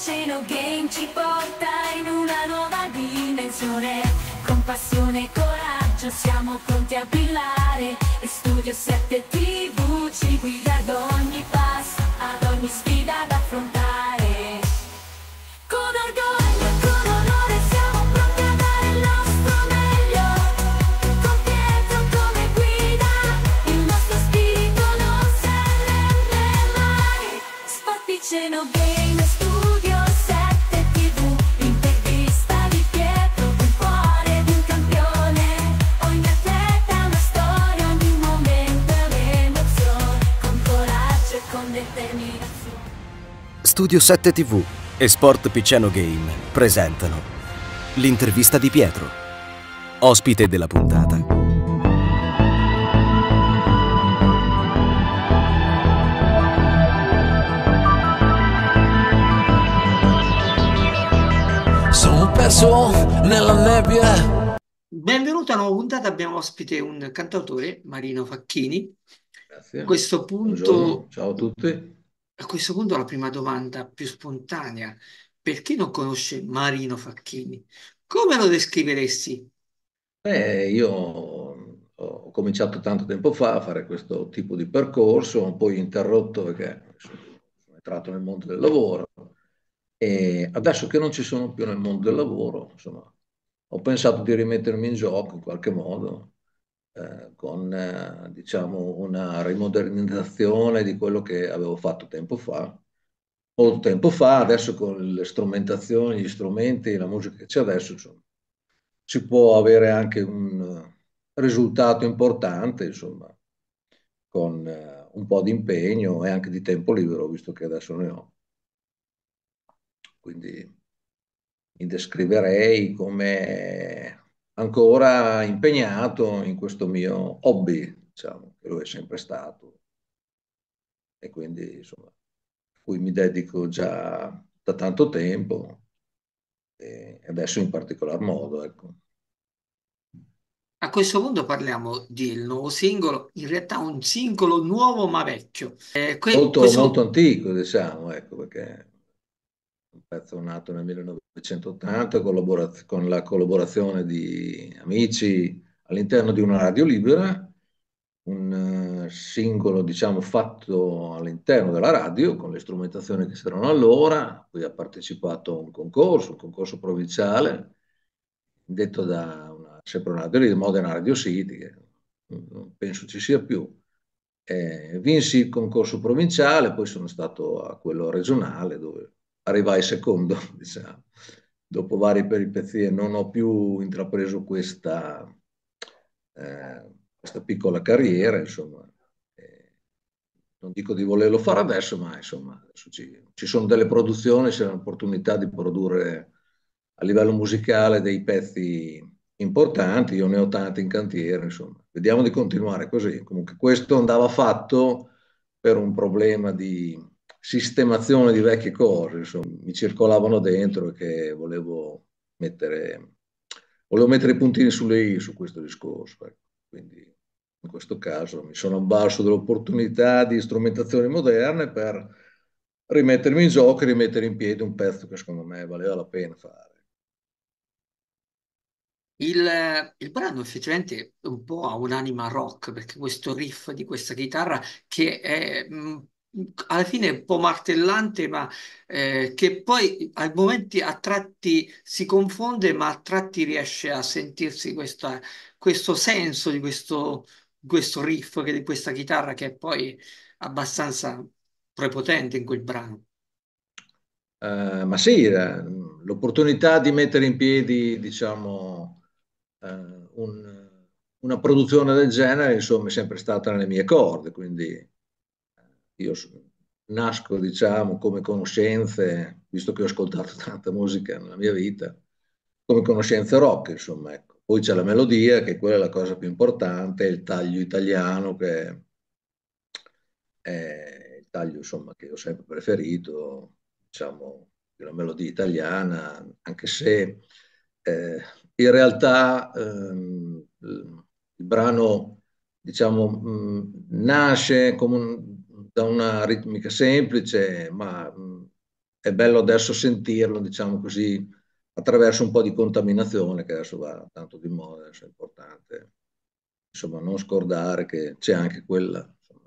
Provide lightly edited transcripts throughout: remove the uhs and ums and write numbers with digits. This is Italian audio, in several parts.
Piceno Game ci porta in una nuova dimensione. Con passione e coraggio siamo pronti a brillare. E Studio 7 TV ci guida ad ogni passo, ad ogni sfida da affrontare. Con orgoglio e con onore siamo pronti a dare il nostro meglio. Con Pietro come guida, il nostro spirito non si arrende mai. Sport Piceno Game, Studio 7 TV, l'intervista di Pietro, il cuore di un campione. Ogni atleta è una storia, ogni momento è un'emozione. Con coraggio e con determinazione. Studio 7 TV e Sport Piceno Game presentano l'intervista di Pietro. Ospite della puntata sono perso nella nebbia. Benvenuto a una nuova puntata, abbiamo ospite un cantautore, Marino Facchini. Grazie. A questo punto, Buongiorno. Ciao a tutti. a questo punto la prima domanda più spontanea, per chi non conosce Marino Facchini, come lo descriveresti? Io ho cominciato tanto tempo fa a fare questo tipo di percorso, ho poi interrotto perché sono entrato nel mondo del lavoro e adesso che non ci sono più nel mondo del lavoro, insomma, ho pensato di rimettermi in gioco in qualche modo con diciamo una rimodernizzazione di quello che avevo fatto tempo fa. Molto tempo fa, adesso con le strumentazioni, gli strumenti, la musica che c'è adesso, insomma, si può avere anche un risultato importante, insomma, con un po' di impegno e anche di tempo libero, visto che adesso ne ho. Quindi mi descriverei come ancora impegnato in questo mio hobby, diciamo, che lo è sempre stato, e quindi, insomma, a cui mi dedico già da tanto tempo e adesso in particolar modo, ecco. A questo punto parliamo del nuovo singolo, in realtà un singolo nuovo ma vecchio. Molto, molto Questo antico, diciamo, ecco, perché è un pezzo nato nel 1980 con la collaborazione di amici all'interno di una radio libera, un singolo, diciamo, fatto all'interno della radio con le strumentazioni che c'erano allora. Poi ha partecipato a un concorso provinciale, detto da sempre una radio di Modena Radio City, che non penso ci sia più. Vinsi il concorso provinciale, poi sono stato a quello regionale dove arrivai secondo, diciamo. Dopo varie peripezie non ho più intrapreso questa piccola carriera, insomma. Non dico di volerlo fare adesso, ma insomma, adesso ci sono delle produzioni, c'è l'opportunità di produrre a livello musicale dei pezzi importanti, io ne ho tanti in cantiere, insomma. Vediamo di continuare così. Comunque questo andava fatto per un problema di sistemazione di vecchie cose, insomma, mi circolavano dentro e che volevo mettere i puntini sulle i su questo discorso, ecco. Quindi in questo caso mi sono avvalso dell'opportunità di strumentazioni moderne per rimettermi in gioco e rimettere in piedi un pezzo che secondo me valeva la pena fare. il brano effettivamente un po' ha un'anima rock, perché questo riff di questa chitarra che è alla fine un po' martellante, ma che poi a momenti a tratti si confonde, ma a tratti riesce a sentirsi questo senso di questo riff, di questa chitarra che è poi abbastanza prepotente in quel brano. Ma sì, l'opportunità di mettere in piedi, diciamo, una produzione del genere, insomma, è sempre stata nelle mie corde, quindi io nasco, diciamo, come conoscenze, visto che ho ascoltato tanta musica nella mia vita, come conoscenze rock, insomma, ecco. Poi c'è la melodia, che quella è la cosa più importante, il taglio italiano, che è il taglio, insomma, che ho sempre preferito, diciamo, la melodia italiana, anche se in realtà il brano, diciamo, nasce da una ritmica semplice, ma è bello adesso sentirlo, diciamo così, attraverso un po' di contaminazione, che adesso va tanto di moda, adesso è importante, insomma, non scordare che c'è anche quella. Insomma.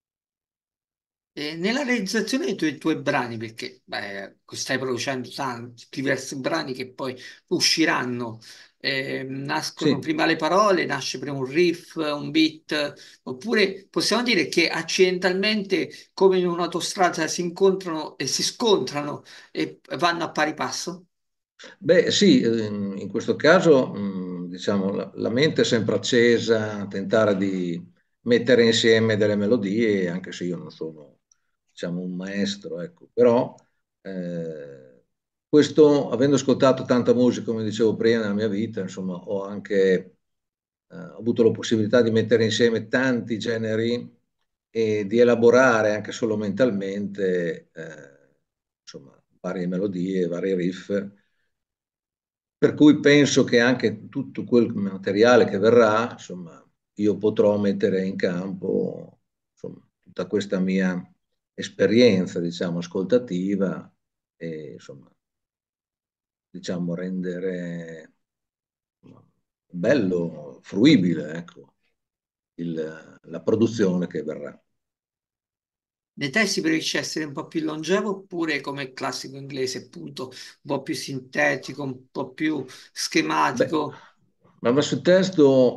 E nella realizzazione dei tuoi brani, perché stai producendo tanti, diversi brani che poi usciranno, nascono Sì, prima le parole, nasce prima un riff, un beat, oppure possiamo dire che accidentalmente, come in un'autostrada, si incontrano e si scontrano e vanno a pari passo? beh, sì, in questo caso, diciamo, la mente è sempre accesa, a tentare di mettere insieme delle melodie, anche se io non sono, diciamo, un maestro, ecco, però eh, questo, avendo ascoltato tanta musica, come dicevo prima, nella mia vita, insomma, ho anche ho avuto la possibilità di mettere insieme tanti generi e di elaborare anche solo mentalmente, insomma, varie melodie, vari riff. Per cui penso che anche tutto quel materiale che verrà, insomma, io potrò mettere in campo, insomma, tutta questa mia esperienza, diciamo, ascoltativa e, insomma, diciamo, rendere insomma, bello, fruibile, ecco, la produzione che verrà. Nei testi preferisci essere un po' più longevo oppure come il classico inglese, appunto, un po' più sintetico, un po' più Beh, schematico? ma sul testo,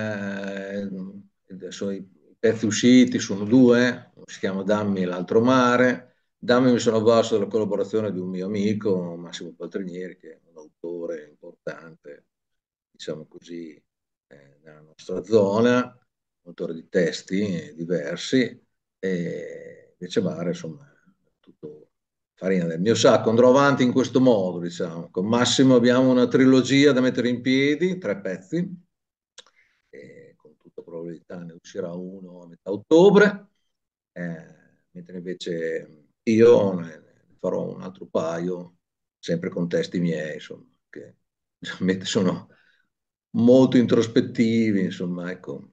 adesso i pezzi usciti sono due, uno si chiama Dammi e l'altro Mare. Dammi mi sono avvalso della collaborazione di un mio amico, Massimo Paltrinieri, che è un autore importante, diciamo così, nella nostra zona, autore di testi diversi, e invece Mare, insomma, è tutto farina del mio sacco. Andrò avanti in questo modo, diciamo. Con Massimo abbiamo una trilogia da mettere in piedi, 3 pezzi, e con tutta probabilità ne uscirà uno a metà ottobre, mentre invece io ne farò un altro paio, sempre con testi miei, insomma, che generalmente sono molto introspettivi, insomma, ecco.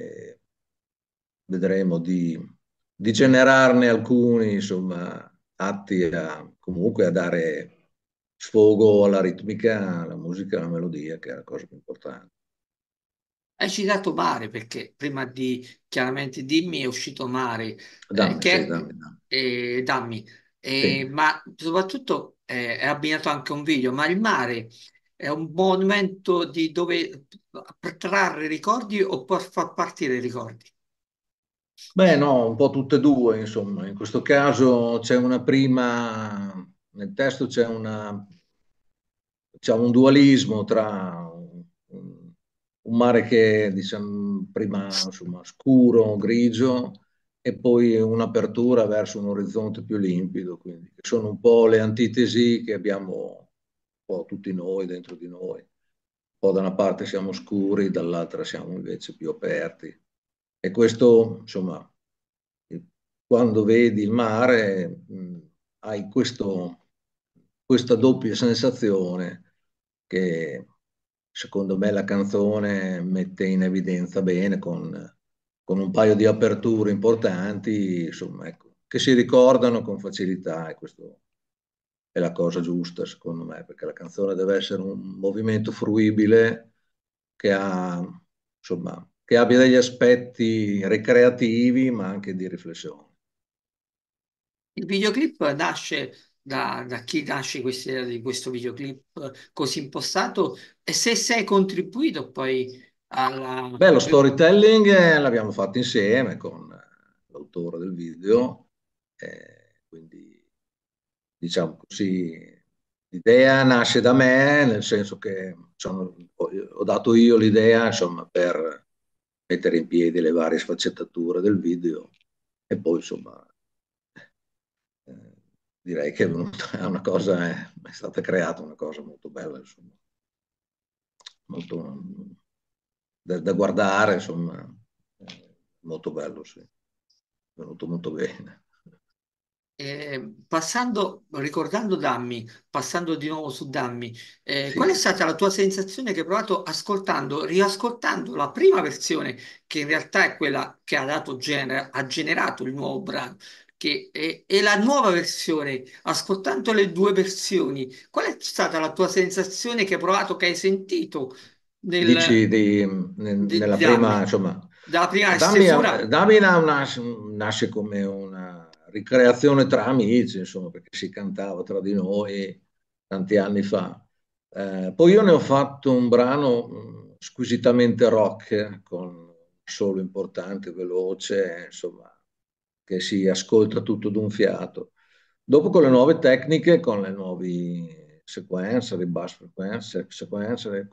Vedremo di generarne alcuni, insomma, atti comunque a dare sfogo alla ritmica, alla musica, alla melodia, che è la cosa più importante. Hai citato Mare perché prima di chiaramente Dimmi è uscito Mare, Dammi, sì, che dammi, dammi. Dammi, Sì. ma soprattutto è abbinato anche a un video, ma il mare è un monumento di dove per trarre ricordi o per far partire i ricordi? Beh, no, un po' tutte e due, insomma. In questo caso c'è una prima, nel testo c'è un dualismo tra un mare che diciamo prima insomma scuro, grigio e poi un'apertura verso un orizzonte più limpido, quindi che sono un po' le antitesi che abbiamo un po' tutti noi dentro di noi. Un po' da una parte siamo scuri, dall'altra siamo invece più aperti. E questo, insomma, quando vedi il mare, hai questa doppia sensazione che secondo me la canzone mette in evidenza bene con un paio di aperture importanti, insomma, ecco, che si ricordano con facilità e questo è la cosa giusta, secondo me, perché la canzone deve essere un movimento fruibile che ha, insomma, che abbia degli aspetti ricreativi, ma anche di riflessione. Il videoclip nasce da chi nasce questa idea di questo videoclip così impostato e se hai contribuito poi alla... Beh, lo storytelling l'abbiamo fatto insieme con l'autore del video, quindi diciamo così, l'idea nasce da me, nel senso che insomma, ho dato io l'idea insomma, per mettere in piedi le varie sfaccettature del video e poi insomma eh, direi che è venuta è una cosa, è stata creata una cosa molto bella, insomma, molto da guardare, insomma, molto bello, sì, è venuto molto bene. Ricordando Dammi, passando di nuovo su Dammi, qual è Sì. stata la tua sensazione che hai provato riascoltando la prima versione, che in realtà è quella che ha dato genere, ha generato il nuovo brano, e la nuova versione, ascoltando le due versioni, qual è stata la tua sensazione che hai provato, che hai sentito nel, Dici di nella prima, Dammi? insomma, Dalla prima Dammi, stesura. Damina nasce come una ricreazione tra amici, insomma, perché si cantava tra di noi tanti anni fa. Poi io ne ho fatto un brano squisitamente rock, con un solo importante, veloce, insomma, che si ascolta tutto d'un fiato. Dopo con le nuove tecniche, con le nuove sequenze, le bass frequenze, sequenze,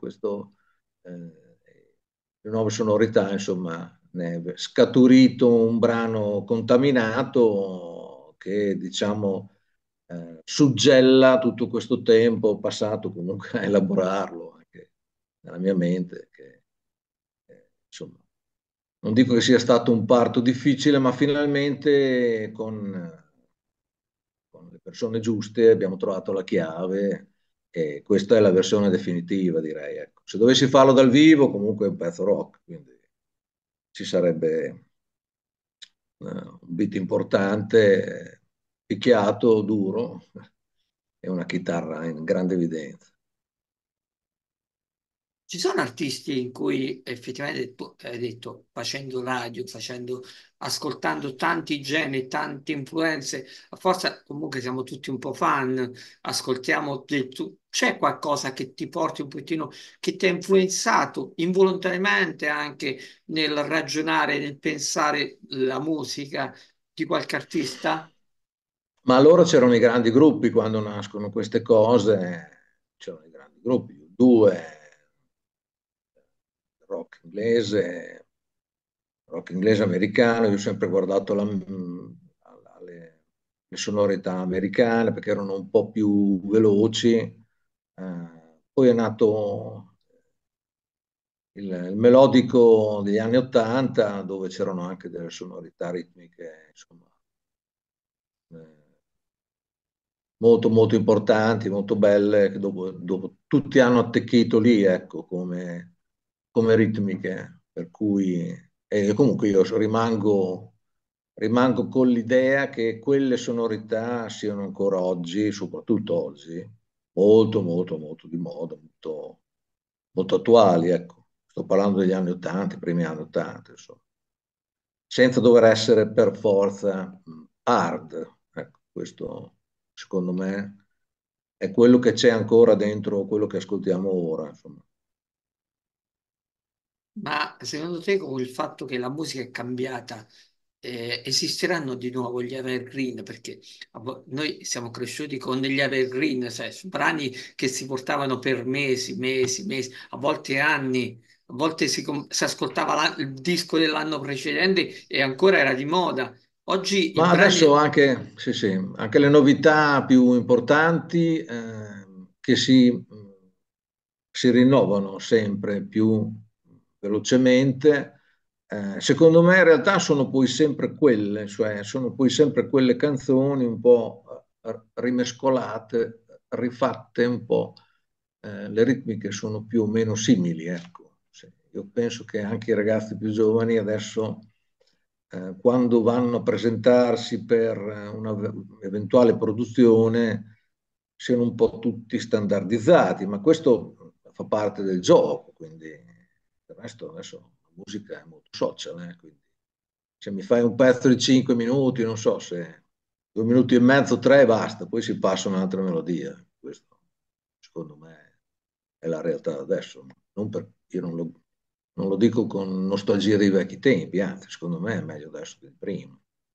le nuove sonorità, insomma, ne è scaturito un brano contaminato che, diciamo, suggella tutto questo tempo passato comunque a elaborarlo anche nella mia mente, che insomma, non dico che sia stato un parto difficile, ma finalmente con le persone giuste abbiamo trovato la chiave e questa è la versione definitiva, direi. Ecco. Se dovessi farlo dal vivo, comunque è un pezzo rock, quindi ci sarebbe un beat importante, picchiato, duro e una chitarra in grande evidenza. Ci sono artisti in cui effettivamente tu hai detto, facendo radio, ascoltando tanti generi, tante influenze, a forza comunque siamo tutti un po' fan, ascoltiamo c'è qualcosa che ti porti un pochettino, che ti ha influenzato involontariamente anche nel ragionare, nel pensare la musica di qualche artista? Ma allora c'erano i grandi gruppi quando nascono queste cose, c'erano i grandi gruppi, due, rock inglese, rock inglese americano, io ho sempre guardato le sonorità americane perché erano un po' più veloci. Poi è nato il melodico degli anni Ottanta, dove c'erano anche delle sonorità ritmiche, insomma, eh, molto molto importanti, molto belle, che dopo tutti hanno attecchito lì, ecco, come ritmiche, per cui comunque io rimango con l'idea che quelle sonorità siano ancora oggi, soprattutto oggi, molto molto molto di moda, molto, molto attuali, ecco. Sto parlando degli anni 80, primi anni 80, insomma, senza dover essere per forza hard. Ecco, questo secondo me è quello che c'è ancora dentro quello che ascoltiamo ora, insomma. Ma secondo te con il fatto che la musica è cambiata, esisteranno di nuovo gli evergreen? Perché noi siamo cresciuti con degli evergreen, cioè su brani che si portavano per mesi, mesi, mesi, a volte anni, a volte si ascoltava il disco dell'anno precedente e ancora era di moda. Oggi i Ma adesso brani. anche, sì, sì, anche le novità più importanti che si rinnovano sempre più velocemente. Secondo me in realtà sono poi sempre quelle, cioè sono poi sempre quelle canzoni un po' rimescolate, rifatte un po', le ritmiche sono più o meno simili, ecco. Sì, io penso che anche i ragazzi più giovani adesso, quando vanno a presentarsi per una eventuale produzione, siano un po' tutti standardizzati, ma questo fa parte del gioco, quindi del resto adesso la musica è molto social, quindi se mi fai un pezzo di 5 minuti, non so se 2 minuti e mezzo, tre, basta, poi si passa un'altra melodia. Questo, secondo me, è la realtà adesso. Io non lo dico con nostalgia dei vecchi tempi, anzi, secondo me è meglio adesso del prima.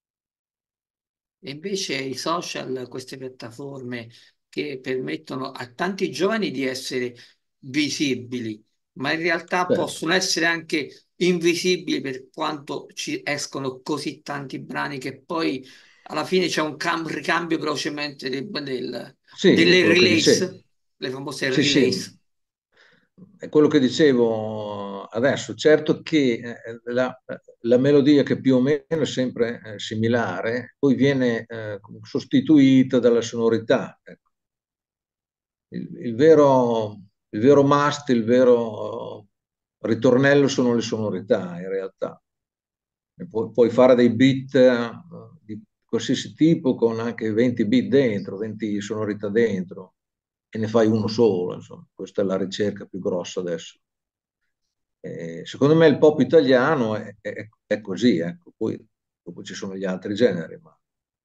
E invece i social, queste piattaforme che permettono a tanti giovani di essere visibili, ma in realtà Certo. possono essere anche invisibili per quanto ci escono così tanti brani che poi alla fine c'è un ricambio velocemente Sì, delle quello che dicevi. release, le famose Sì, sì, release. è quello che dicevo adesso. Certo che la melodia, che più o meno è sempre similare, poi viene sostituita dalla sonorità. Ecco. Il vero must, il vero ritornello sono le sonorità, in realtà. E puoi fare dei beat di qualsiasi tipo con anche 20 beat dentro, 20 sonorità dentro, e ne fai uno solo, insomma. Questa è la ricerca più grossa adesso. Secondo me il pop italiano è così, ecco. Poi dopo ci sono gli altri generi, ma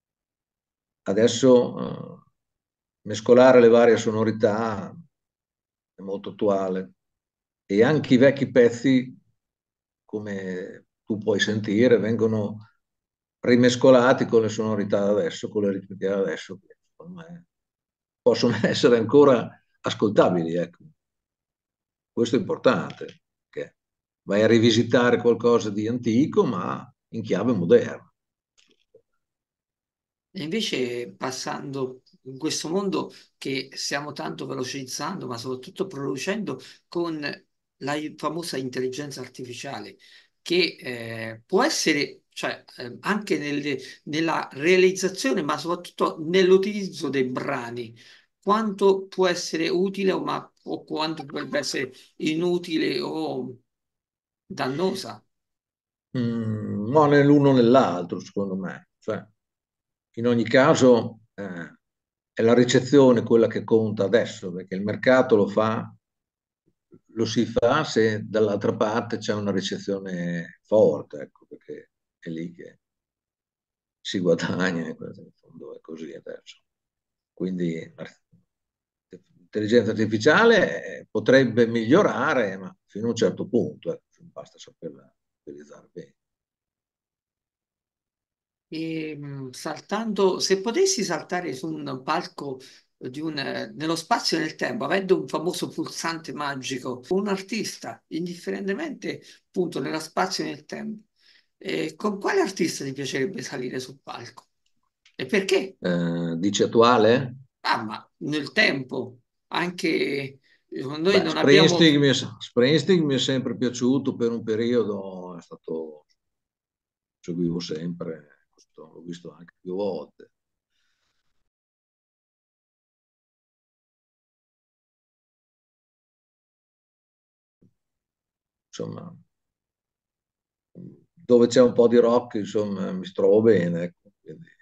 adesso mescolare le varie sonorità è molto attuale. E anche i vecchi pezzi, come tu puoi sentire, vengono rimescolati con le sonorità da adesso, con le ritmiche da adesso, che secondo me possono essere ancora ascoltabili, ecco. Questo è importante, che vai a rivisitare qualcosa di antico, ma in chiave moderna. E invece passando in questo mondo che stiamo tanto velocizzando, ma soprattutto producendo con la famosa intelligenza artificiale, che può essere, cioè, anche nella realizzazione, ma soprattutto nell'utilizzo dei brani, quanto può essere utile o quanto potrebbe essere inutile o dannosa. No, né l'uno né l'altro, secondo me. Cioè, in ogni caso, è la ricezione quella che conta adesso, perché il mercato lo si fa se dall'altra parte c'è una ricezione forte, ecco, perché è lì che si guadagna, in fondo è così adesso. Quindi l'intelligenza artificiale potrebbe migliorare, ma fino a un certo punto, basta saperla utilizzare bene. E, saltando, se potessi saltare su un palco nello spazio e nel tempo, avendo un famoso pulsante magico, un artista, indifferentemente appunto nello spazio e nel tempo, con quale artista ti piacerebbe salire sul palco? E perché? Dice attuale? Ah, ma nel tempo, anche noi Beh, non abbiamo. Springsteen mi è sempre piaciuto per un periodo, è stato, seguivo sempre, l'ho visto anche più volte. Insomma, dove c'è un po' di rock, insomma, mi trovo bene, ecco.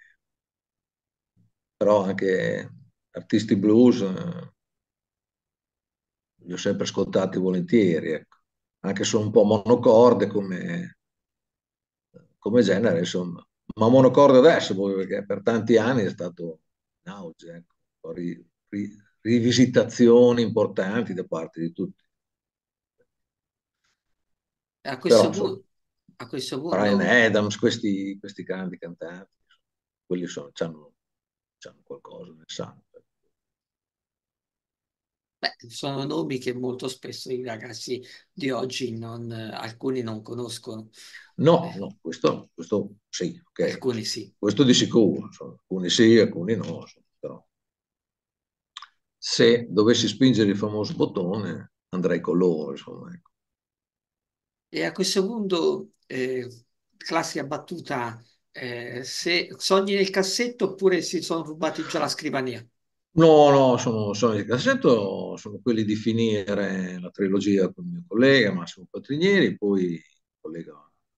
Però anche artisti blues li ho sempre ascoltati volentieri, ecco. Anche se sono un po' monocorde come genere, insomma. Ma monocorde adesso, poi, perché per tanti anni è stato in auge, ecco. Un po' rivisitazioni importanti da parte di tutti. A Però, questo insomma, punto, a questo Bryan punto Adams, questi grandi cantanti, quelli c'hanno qualcosa nel sangue. beh, sono nomi che molto spesso i ragazzi di oggi alcuni non conoscono, No, eh, no, questo sì, ok, alcuni sì. questo di sicuro, insomma. Alcuni sì, alcuni no, insomma. Però se dovessi spingere il famoso bottone andrei con loro, insomma, ecco. E a questo punto, classica battuta, se sogni nel cassetto oppure si sono rubati già la scrivania. No, no, sono di cassetto, sono quelli di finire la trilogia con il mio collega Massimo Patrinieri, poi collega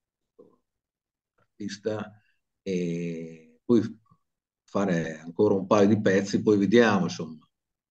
artista, e poi fare ancora un paio di pezzi, poi vediamo, insomma.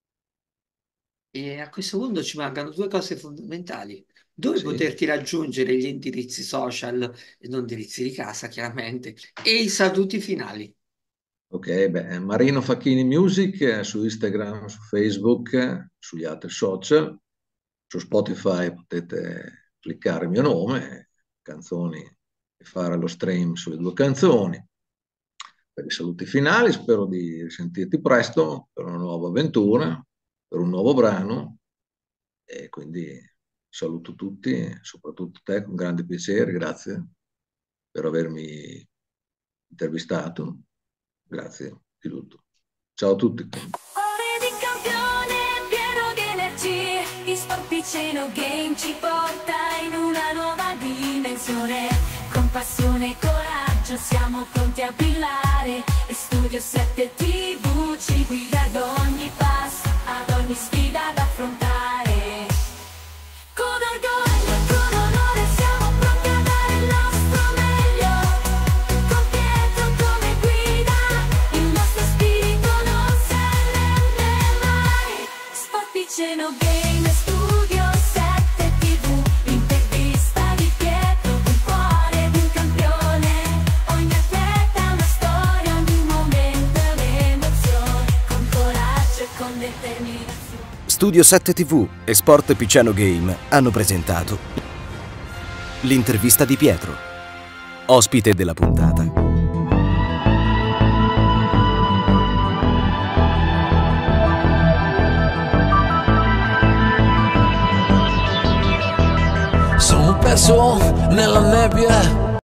E a questo punto ci mancano due cose fondamentali. Dove Sì. poterti raggiungere gli indirizzi social e non indirizzi di casa, chiaramente, e i saluti finali. Ok, beh, Marino Facchini Music su Instagram, su Facebook, sugli altri social, su Spotify potete cliccare il mio nome, canzoni, e fare lo stream sulle due canzoni. Per i saluti finali spero di risentirti presto per una nuova avventura, per un nuovo brano, e quindi saluto tutti, soprattutto te con grande piacere, grazie per avermi intervistato. Grazie di tutto. Ciao a tutti. Cuore di campione, pieno di energie, in sport Piceno Game ci porta in una nuova dimensione. Con passione e coraggio siamo pronti a brillare. E Studio 7 TV ci guida ad ogni passo, ad ogni sfida da affrontare. Con orgoglio, con onore siamo pronti a dare il nostro meglio. Con Pietro come guida, il nostro spirito non si arrende mai. Sport Piceno Game e Studio 7 TV, l'intervista di Pietro, il cuore di un campione. Ogni atleta è una storia, ogni momento è un'emozione. Con coraggio e con determinazione. Studio 7 TV e Sport Piceno Game hanno presentato l'intervista di Pietro, ospite della puntata. Sono perso nella nebbia